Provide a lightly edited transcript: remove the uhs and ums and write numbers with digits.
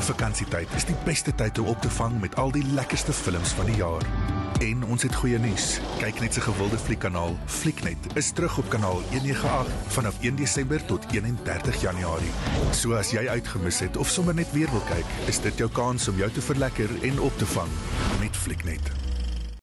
Vakansietyd is die beste tyd om op te vang met al die lekkerste films van die jaar. En ons het goeie nuus. Kyknet se gewilde fliekkanaal, Flieknet, is terug op kanaal 198 vanaf 1 Desember tot 31 Januarie. So as jy uitgemis het of sommer net weer wil kyk, is dit jou kans om jou te verlekker en op te vang met Flieknet.